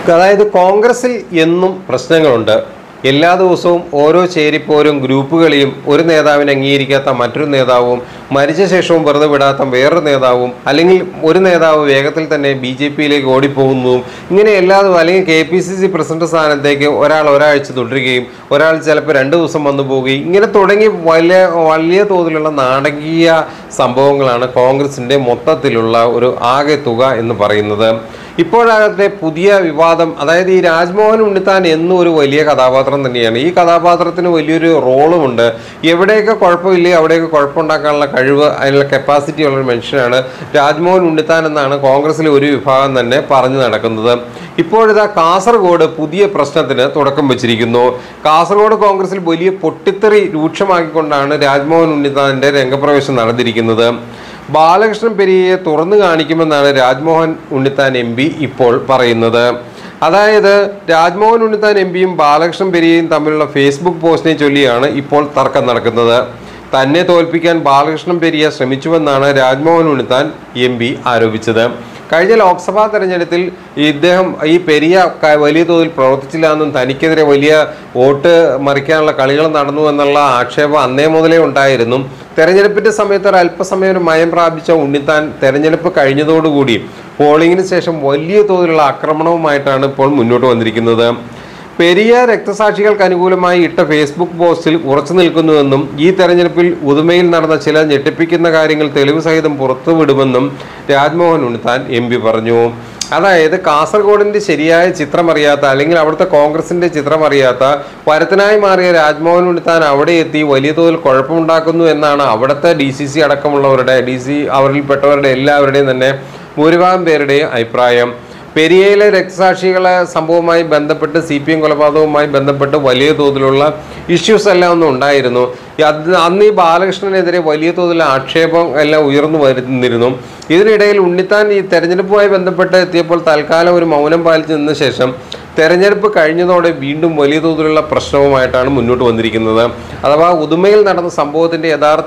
അതായത് കോൺഗ്രസിൽ എന്നും പ്രശ്നങ്ങളുണ്ട്. എല്ലാ ദിവസവും ഓരോ ചേരിപ്പോരും ഗ്രൂപ്പുകളെയും ഒരു നേതാവിനെ അംഗീകരിക്കാത്ത മറ്റൊരു നേതാവും മരിച്ച ശേഷവും വെറുതെ വിടാത്ത വേറൊരു നേതാവും അല്ലെങ്കിൽ ഒരു നേതാവ് വേഗത്തിൽ തന്നെ BJPയിലേക്ക് ഓടിപ്പോകുന്നതും ഇങ്ങനെ എല്ലാതും അല്ലെങ്കിൽ KPCC പ്രസിഡന്റ് സ്ഥാനത്തേക്ക് ഒരാഴ്ച തുടരുകയും ഒരാൾ ചിലപ്പോൾ 2 ദിവസം വന്നു പോവുകയും ഇങ്ങനെ തുടങ്ങി വലിയ തോതിലുള്ള നാടകീയ സംഭവങ്ങളാണ് കോൺഗ്രസിൻ്റെ മൊത്തത്തിലുള്ള ഒരു ആകെ തുക എന്ന് പറയുന്നത്. ഇപ്പോഴാകട്ടെ പുതിയ വിവാദം, അതായത് ഈ രാജ്മോഹൻ ഉണ്ണിത്താൻ എന്നും ഒരു വലിയ കഥാപാത്രം തന്നെയാണ്. ഈ കഥാപാത്രത്തിന് വലിയൊരു റോളുമുണ്ട്. എവിടെയൊക്കെ കുഴപ്പമില്ലേ അവിടെയൊക്കെ കുഴപ്പമുണ്ടാക്കാനുള്ള കഴിവ്, അതിനുള്ള കപ്പാസിറ്റി ഉള്ളൊരു മനുഷ്യനാണ് രാജ്മോഹൻ ഉണ്ണിത്താൻ എന്നാണ് കോൺഗ്രസിലെ ഒരു വിഭാഗം തന്നെ പറഞ്ഞു നടക്കുന്നത്. ഇപ്പോഴിതാ കാസർഗോഡ് പുതിയ പ്രശ്നത്തിന് തുടക്കം വെച്ചിരിക്കുന്നു. കാസർഗോഡ് കോൺഗ്രസിൽ വലിയ പൊട്ടിത്തെറി രൂക്ഷമാക്കിക്കൊണ്ടാണ് രാജ്മോഹൻ ഉണ്ണിത്താൻ്റെ രംഗപ്രവേശം നടന്നിരിക്കുന്നത്. ബാലകൃഷ്ണൻ പെരിയയെ തുറന്നു കാണിക്കുമെന്നാണ് രാജ്മോഹൻ ഉണ്ണിത്താൻ MP ഇപ്പോൾ പറയുന്നത്. അതായത് രാജ്മോഹൻ ഉണ്ണിത്താൻ MPയും ബാലകൃഷ്ണൻ പെരിയയും തമ്മിലുള്ള ഫേസ്ബുക്ക് പോസ്റ്റിനെ ചൊല്ലിയാണ് ഇപ്പോൾ തർക്കം നടക്കുന്നത്. തന്നെ തോൽപ്പിക്കാൻ ബാലകൃഷ്ണൻ പെരിയ ശ്രമിച്ചുവെന്നാണ് രാജ്മോഹൻ ഉണ്ണിത്താൻ MP ആരോപിച്ചത്. കഴിഞ്ഞ ലോക്സഭാ തെരഞ്ഞെടുപ്പിൽ ഇദ്ദേഹം ഈ പെരിയ വലിയ തോതിൽ പ്രവർത്തിച്ചില്ല എന്നും തനിക്കെതിരെ വലിയ വോട്ട് മറിക്കാനുള്ള കളികൾ നടന്നു എന്നുള്ള ആക്ഷേപം അന്നേ മുതലേ ഉണ്ടായിരുന്നു. തെരഞ്ഞെടുപ്പിൻ്റെ സമയത്ത് ഒരു അല്പസമയം ഒരു മയം പ്രാപിച്ച ഉണ്ണിത്താൻ തെരഞ്ഞെടുപ്പ് കഴിഞ്ഞതോടുകൂടി പോളിംഗിന് ശേഷം വലിയ തോതിലുള്ള ആക്രമണവുമായിട്ടാണ് ഇപ്പോൾ മുന്നോട്ട് വന്നിരിക്കുന്നത്. പെരിയ രക്തസാക്ഷികൾക്ക് അനുകൂലമായി ഇട്ട ഫേസ്ബുക്ക് പോസ്റ്റിൽ ഉറച്ചു നിൽക്കുന്നുവെന്നും ഈ തെരഞ്ഞെടുപ്പിൽ ഉദുമയിൽ നടന്ന ചില ഞെട്ടിപ്പിക്കുന്ന കാര്യങ്ങൾ തെളിവ് സഹിതം പുറത്തുവിടുമെന്നും രാജ്മോഹൻ ഉണ്ണിത്താൻ MP പറഞ്ഞു. അതായത് കാസർഗോഡിൻ്റെ ശരിയായ ചിത്രമറിയാത്ത അല്ലെങ്കിൽ അവിടുത്തെ കോൺഗ്രസിൻ്റെ ചിത്രമറിയാത്ത പരത്തനായി മാറിയ രാജ്മോഹൻ ഉണ്ണിത്താൻ അവിടെ എത്തി വലിയ തോതിൽ കുഴപ്പമുണ്ടാക്കുന്നു എന്നാണ് അവിടുത്തെ DCC അടക്കമുള്ളവരുടെ അവരിൽപ്പെട്ടവരുടെ എല്ലാവരുടെയും തന്നെ ഭൂരിഭാഗം പേരുടെയും അഭിപ്രായം. പെരിയയിലെ രക്തസാക്ഷികളെ സംഭവവുമായി ബന്ധപ്പെട്ട് CPM കൊലപാതകവുമായി ബന്ധപ്പെട്ട് വലിയ തോതിലുള്ള ഇഷ്യൂസ് എല്ലാം ഒന്നും ഉണ്ടായിരുന്നു. അന്ന് ഈ ബാലകൃഷ്ണനെതിരെ വലിയ തോതിലുള്ള ആക്ഷേപം എല്ലാം ഉയർന്നു വരുന്നിരുന്നു. ഇതിനിടയിൽ ഉണ്ണിത്താൻ ഈ തെരഞ്ഞെടുപ്പുമായി ബന്ധപ്പെട്ട് എത്തിയപ്പോൾ തൽക്കാലം ഒരു മൗനം പാലിച്ചു നിന്ന ശേഷം തെരഞ്ഞെടുപ്പ് കഴിഞ്ഞതോടെ വീണ്ടും വലിയ തോതിലുള്ള പ്രശ്നവുമായിട്ടാണ് മുന്നോട്ട് വന്നിരിക്കുന്നത്. അഥവാ ഉദുമയിൽ നടന്ന സംഭവത്തിൻ്റെ യഥാർത്ഥ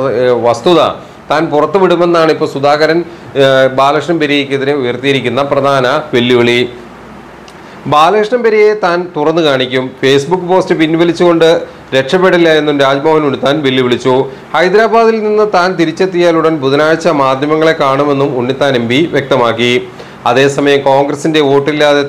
വസ്തുത താൻ പുറത്തുവിടുമെന്നാണ് ഇപ്പോൾ സുധാകരൻ ബാലകൃഷ്ണൻ പെരിയയ്ക്കെതിരെ ഉയർത്തിയിരിക്കുന്ന പ്രധാന വെല്ലുവിളി. ബാലകൃഷ്ണൻ പെരിയയെ താൻ തുറന്നു കാണിക്കും, ഫേസ്ബുക്ക് പോസ്റ്റ് പിൻവലിച്ചുകൊണ്ട് രക്ഷപ്പെടില്ല എന്നും രാജ്മോഹൻ ഉണ്ണിത്താൻ വെല്ലുവിളിച്ചു. ഹൈദരാബാദിൽ നിന്ന് താൻ തിരിച്ചെത്തിയാലുടൻ ബുധനാഴ്ച മാധ്യമങ്ങളെ കാണുമെന്നും ഉണ്ണിത്താൻ MP വ്യക്തമാക്കി. അതേസമയം കോൺഗ്രസിന്റെ വോട്ടില്ലാതെ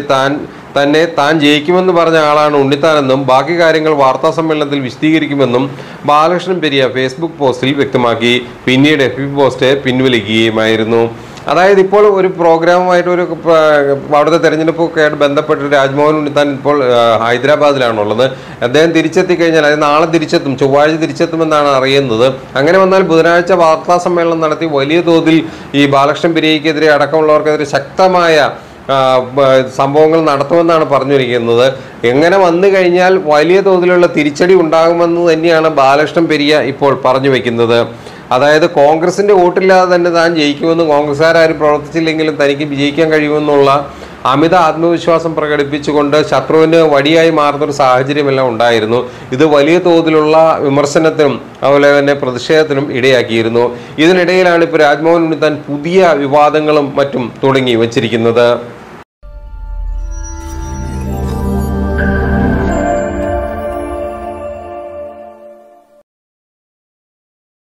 താൻ ജയിക്കുമെന്ന് പറഞ്ഞ ആളാണ് ഉണ്ണിത്താനെന്നും ബാക്കി കാര്യങ്ങൾ വാർത്താ സമ്മേളനത്തിൽ വിശദീകരിക്കുമെന്നും ബാലകൃഷ്ണൻ പെരിയ ഫേസ്ബുക്ക് പോസ്റ്റിൽ വ്യക്തമാക്കി. പിന്നീട് FB പോസ്റ്റ് പിൻവലിക്കുകയുമായിരുന്നു. അതായത് ഇപ്പോൾ ഒരു പ്രോഗ്രാമുമായിട്ട് അവിടുത്തെ തെരഞ്ഞെടുപ്പൊക്കെ ആയിട്ട് ബന്ധപ്പെട്ട് രാജ്മോഹൻ ഉണ്ണിത്താൻ ഇപ്പോൾ ഹൈദരാബാദിലാണുള്ളത്. അദ്ദേഹം തിരിച്ചെത്തിക്കഴിഞ്ഞാൽ അത് നാളെ തിരിച്ചെത്തും, ചൊവ്വാഴ്ച തിരിച്ചെത്തുമെന്നാണ് അറിയുന്നത്. അങ്ങനെ വന്നാൽ ബുധനാഴ്ച വാർത്താ സമ്മേളനം നടത്തി വലിയ തോതിൽ ഈ ബാലകൃഷ്ണൻ പെരിയയ്ക്കെതിരെ അടക്കമുള്ളവർക്കെതിരെ ശക്തമായ സംഭവങ്ങൾ നടത്തുമെന്നാണ് പറഞ്ഞിരിക്കുന്നത്. എങ്ങനെ വന്നു കഴിഞ്ഞാൽ വലിയ തോതിലുള്ള തിരിച്ചടി ഉണ്ടാകുമെന്ന് തന്നെയാണ് ബാലകൃഷ്ണൻ പെരിയ ഇപ്പോൾ പറഞ്ഞു വയ്ക്കുന്നത്. അതായത് കോൺഗ്രസിൻ്റെ വോട്ടില്ലാതെ തന്നെ താൻ ജയിക്കുമെന്നും കോൺഗ്രസ്സുകാരും പ്രവർത്തിച്ചില്ലെങ്കിലും തനിക്ക് വിജയിക്കാൻ കഴിയുമെന്നുള്ള അമിത ആത്മവിശ്വാസം പ്രകടിപ്പിച്ചുകൊണ്ട് ശത്രുവിന് വടിയായി മാറുന്നൊരു സാഹചര്യമെല്ലാം ഉണ്ടായിരുന്നു. ഇത് വലിയ തോതിലുള്ള വിമർശനത്തിനും അതുപോലെ തന്നെ പ്രതിഷേധത്തിനും ഇടയാക്കിയിരുന്നു. ഇതിനിടയിലാണ് ഇപ്പോൾ രാജ്മോഹൻ ഉണ്ണിത്താൻ പുതിയ വിവാദങ്ങളും മറ്റും തുടങ്ങി വച്ചിരിക്കുന്നത്.